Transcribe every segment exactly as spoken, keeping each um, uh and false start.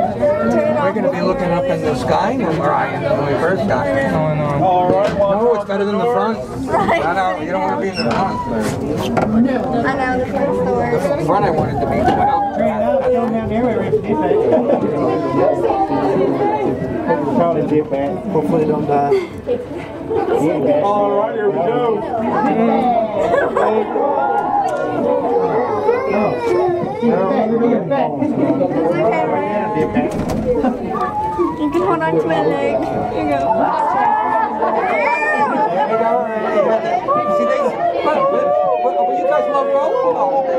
We're going to be looking up in the sky where I am when we first got here. Oh, no. No, it's better than the front. Right. I know, you don't want to be in the front. I know, the first door. The front I wanted to be going out. Probably dip back. Hopefully it don't die. All right, here we go. You can hold on to my leg. Here you go. See, they, but, but, but you guys love roller coasters.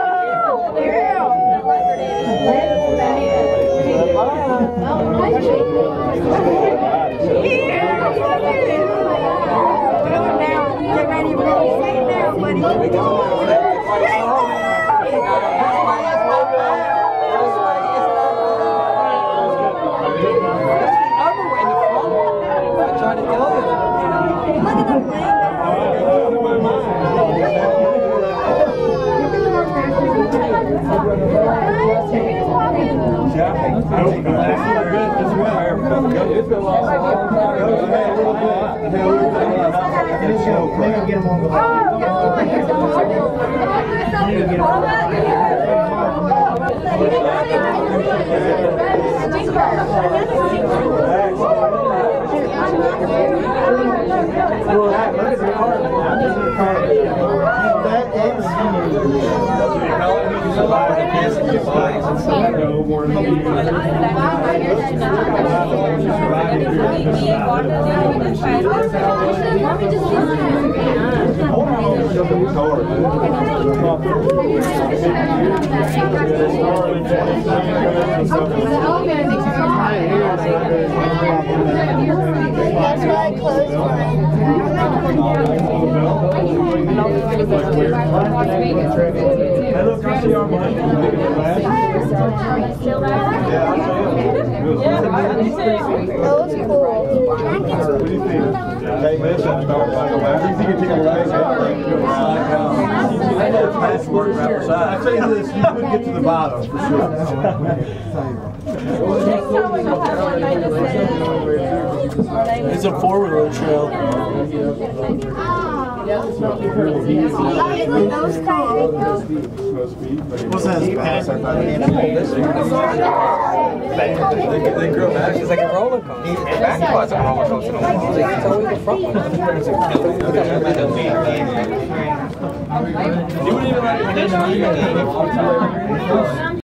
Get ready, we're going to sit now, buddy. That's why I closed for that was cool. I tell you this, you would get to the bottom for sure. It's a four-wheeler trail. What's that? They grow back. It's like a roller coaster. The back part's a roller coaster. It's always the front one. You wouldn't even let it finish.